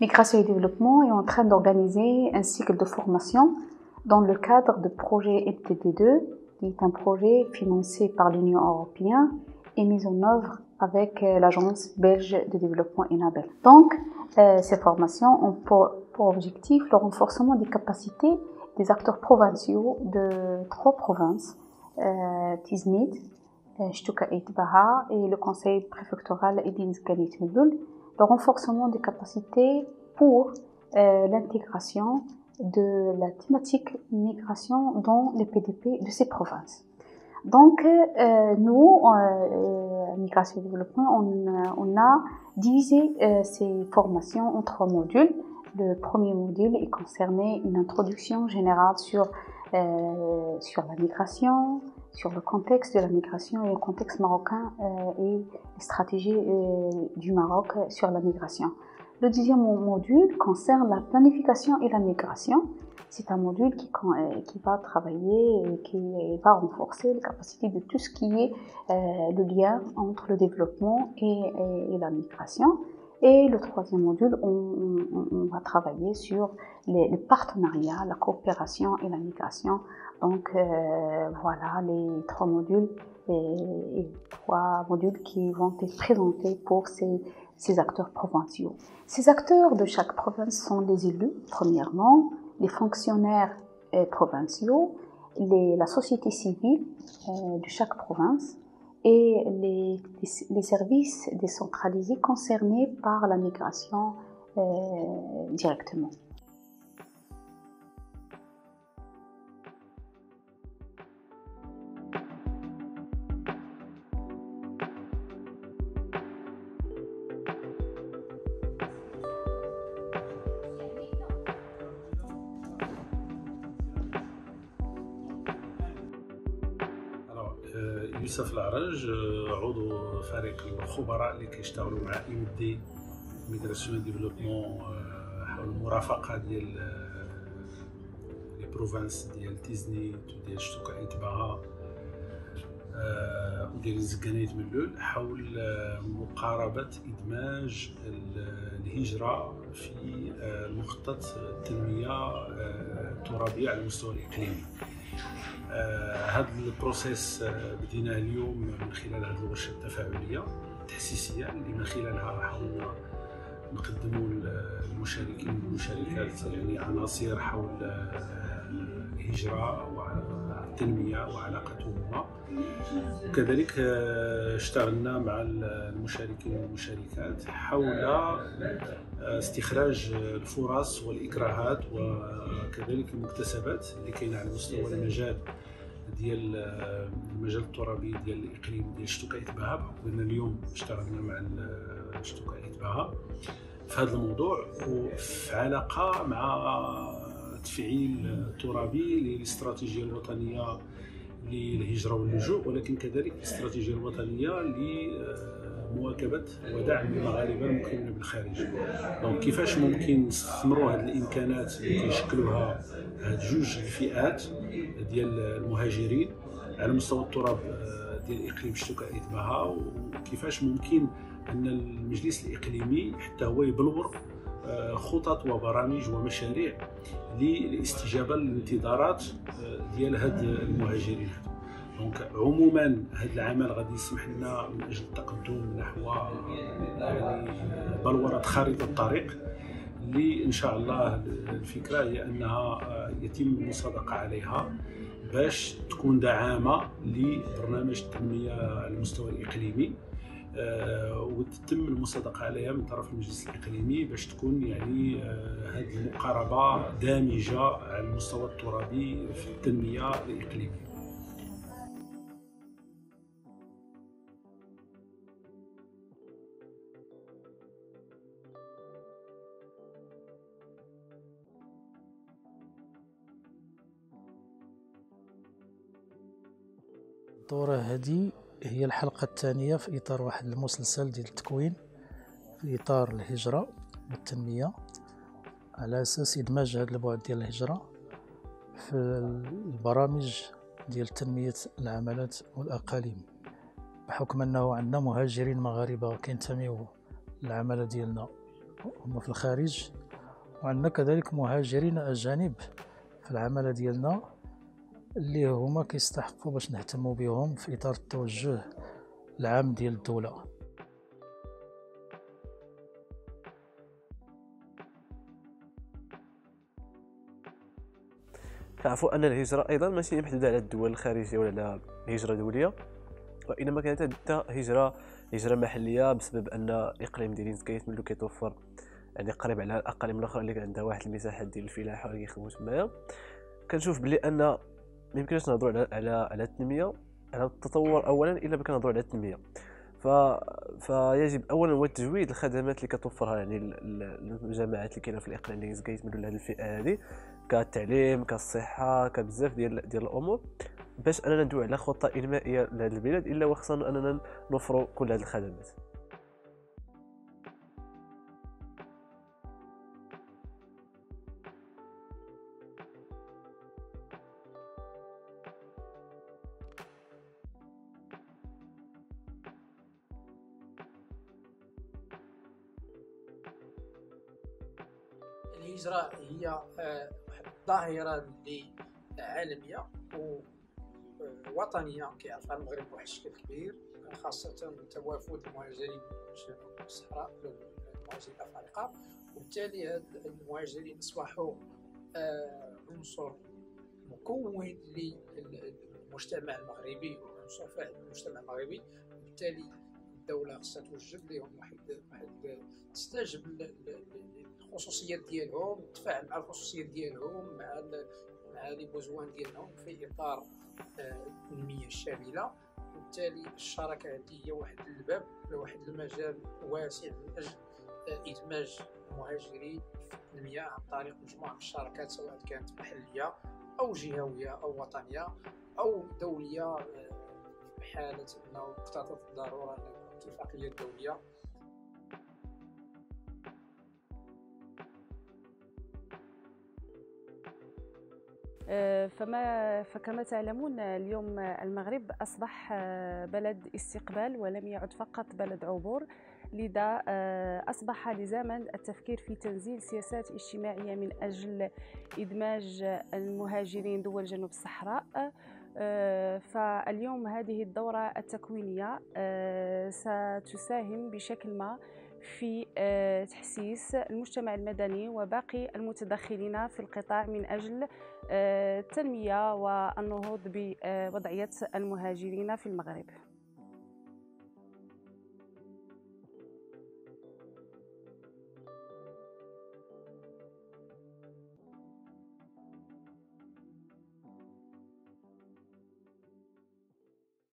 Migration et Développement est en train d'organiser un cycle de formation dans le cadre de projet MTD2, qui est un projet financé par l'Union européenne et mis en œuvre avec l'Agence belge de développement ENABEL. Donc, ces formations ont pour objectif le renforcement des capacités des acteurs provinciaux de 3 provinces, Tiznit, Chtuka-Ait Baha et le conseil préfectoral Edin-Zganit-Melboul, le renforcement des capacités pour l'intégration de la thématique migration dans les PDP de ces provinces. Donc, nous, Migration et Développement, on a divisé ces formations en 3 modules. Le premier module est concerné une introduction générale sur la migration, sur le contexte de la migration et le contexte marocain et les stratégies du Maroc sur la migration. Le deuxième module concerne la planification et la migration. C'est un module qui va travailler et qui va renforcer les capacités de tout ce qui est le lien entre le développement et la migration. Et le troisième module, on va travailler sur les partenariats, la coopération et la migration. Donc voilà les 3 modules et 3 modules qui vont être présentés pour ces acteurs provinciaux. Ces acteurs de chaque province sont les élus, premièrement, les fonctionnaires provinciaux, la société civile de chaque province et les services décentralisés concernés par la migration directement. يوسف العرج عضو فريق الخبراء اللي كيشتغلوا مع MD ميغراسيون ديفلوبمون حول المرافقه ديال لي بروفانس ديال تيزنيت وديال شتوكا-Ait Baha وديال زكانيت ملول حول مقاربه ادماج الهجره في مخطط التنميه الترابيه على المستوى الاقليمي. هذا البروسيس بديناه اليوم من خلال هذه الورشه التفاعليه التحسيسيه اللي من خلالها حاولنا نقدموا للمشاركين والمشاركات يعني عناصر حول الهجره والتنميه وعلاقتهما. وكذلك اشتغلنا مع المشاركين والمشاركات حول استخراج الفرص والإكراهات وكذلك المكتسبات اللي كاينه على مستوى المجال الترابي ديال الاقليم ديال شتوكا-Ait Baha، بحكم ان اليوم اشتغلنا مع شتوكا-Ait Baha في هذا الموضوع وفي علاقه مع تفعيل ترابي للاستراتيجيه الوطنيه للهجره واللجوء، ولكن كذلك الاستراتيجيه الوطنيه لمواكبه ودعم المغاربه المقيمين بالخارج. دونك كيفاش ممكن نستثمروا هذه الامكانات اللي كيشكلوها هاد جوج الفئات ديال المهاجرين على مستوى التراب ديال اقليم شتوكا-Ait Baha، وكيفاش ممكن ان المجلس الاقليمي حتى هو يبلور خطط وبرامج ومشاريع للاستجابه للانتظارات ديال هاد المهاجرين. دونك عموما هذا العمل غادي يسمح لنا من اجل التقدم نحو يعني بلوره خارطه الطريق اللي ان شاء الله الفكره هي انها يتم المصادقه عليها باش تكون دعامه لبرنامج التنميه على المستوى الاقليمي، وتتم المصادقه عليها من طرف المجلس الاقليمي باش تكون يعني هذه المقاربه دامجه على المستوى الترابي في التنميه الاقليميه. الدورة هذه هي الحلقة الثانية في إطار واحد المسلسل ديال التكوين في إطار الهجرة والتنمية، على أساس إدماج هذا البعد ديال الهجرة في البرامج ديال تنمية العمالات والأقاليم، بحكم أنه عندنا مهاجرين مغاربة كينتميو للعمالة ديالنا هما في الخارج، وعندنا كذلك مهاجرين أجانب في العمالة ديالنا اللي هما كيستحقوا باش نهتموا بهم في إطار التوجه العام ديال الدولة. كنعرفوا ان الهجره ايضا ماشي محدوده على الدول الخارجيه ولا على هجره دوليه، وانما كانت حتى هجره محليه، بسبب ان الاقليم ديال نزكايت ملي كيتوفر يعني قريب على الاقاليم الاخرى اللي عندها واحد المساحه ديال الفلاحه اللي كيخدموا تمايا. كنشوف بلي ان ما يمكنش نهضروا على التنميه، على التطور اولا الا ما كنهضروا على التنميه. فيجب اولا هو تجويد الخدمات اللي كتوفرها يعني الجماعات اللي كاينه في الاقليم ديال نزكايت من هذه الفئه هذه، كالتعليم كالصحه كبزاف ديال الامور، باش اننا ندوي على خطه انمائيه لهذا البلاد الا وخصنا اننا نوفروا كل هذه الخدمات. الهجرة هي واحد الظاهرة اللي عالمية ووطنية كيعرفها المغرب بواحد الشكل كبير، خاصة توافد المهاجرين من جنوب الصحراء، المهاجرين الأفارقة، وبالتالي هاد المهاجرين أصبحوا عنصر مكون للمجتمع المغربي وعنصر فاعل للمجتمع المغربي. وبالتالي الدولة خصها توجد لهم واحد تستجب الخصوصيات ديالهم، تفاعل مع الخصوصيات ديالهم مع لي بوزوان ديالهم في اطار التنميه الشامله. وبالتالي الشراكه هذه هي واحد الباب لواحد المجال واسع من اجل ادماج المهاجرين في التنميه عن طريق مجموعه من الشراكات، سواء كانت محليه او جهويه او وطنيه او دوليه، في حاله انه اقتضت الضروره الاتفاقيه الدوليه. فكما تعلمون اليوم المغرب أصبح بلد استقبال ولم يعد فقط بلد عبور، لذا أصبح لزاما التفكير في تنزيل سياسات اجتماعية من أجل إدماج المهاجرين دول جنوب الصحراء. فاليوم هذه الدورة التكوينية ستساهم بشكل ما في تحسيس المجتمع المدني وباقي المتدخلين في القطاع من أجل التنمية والنهوض بوضعية المهاجرين في المغرب.